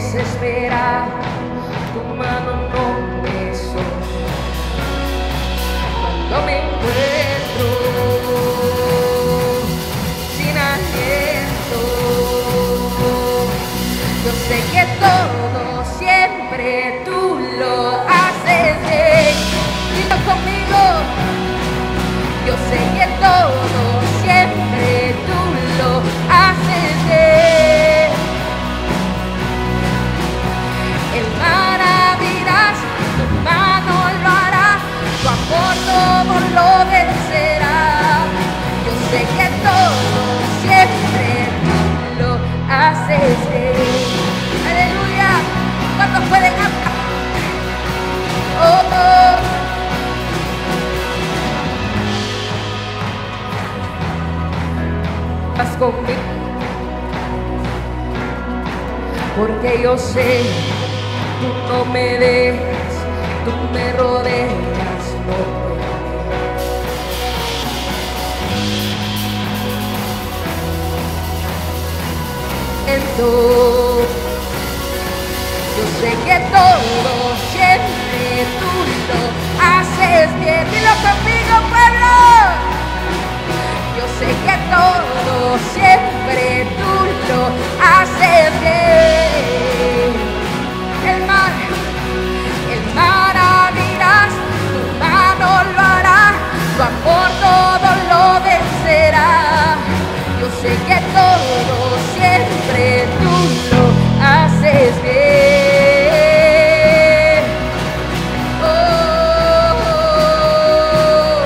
desesperado, tu mano no me solta. Cuando me encuentro sin aliento, yo sé que todo siempre tú lo haces bien. Dilo conmigo. Yo sé que todo siempre tú lo haces bien. El mar abrirás, tu mano lo hará, tu amor todo lo vencerá. Yo sé que todo siempre tú lo haces bien. Aleluya. ¿Cuántos pueden hablar? Oh, oh. Vas conmigo, porque yo sé, tú no me dejas, tú me rodeas, no me dejas. Yo sé que todo siempre tú lo haces bien. Dilo conmigo, pueblo. Yo sé que todo siempre tú lo haces bien. El mar abrirás, tu mano lo hará, tu amor todo lo vencerá. Yo sé que todo siempre tú lo haces bien. Oh, oh, oh.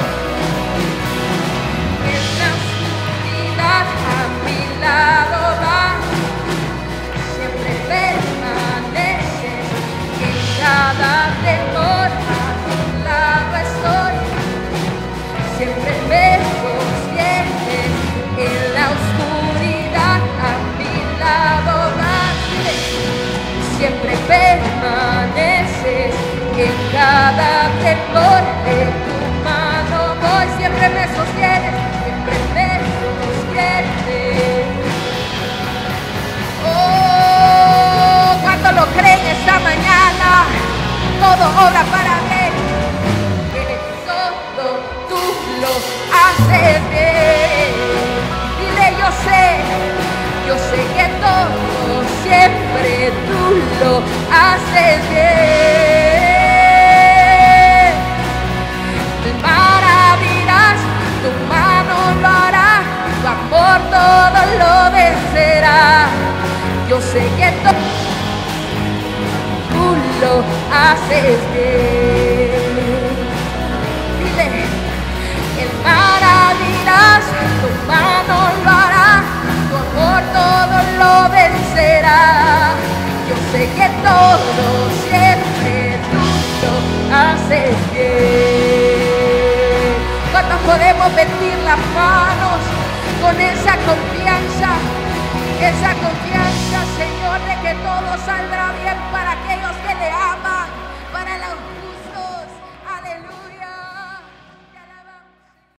En la oscuridad a mi lado vas, siempre permaneces, en cada temor a tu lado estoy, siempre me sostienes, en la oscuridad a mi lado vas, siempre permaneces, en cada temor de tu mano voy, siempre me sostienes, siempre me sostienes. Oh, cuando lo creen esta mañana, todo obra para bien, que todo tú lo haces bien. Dile, yo sé que todo siempre tú lo haces bien. El mar abrirás, tu mano lo hará, tu amor todo lo vencerá. Yo sé que todo tú lo haces bien. Dile, el mar abrirás, tu mano lo hará, tu amor todo lo vencerá. Yo sé que todo siempre tú lo haces bien. ¿Cuántos podemos vestir las manos con esa confianza, Señor, de que todo saldrá bien para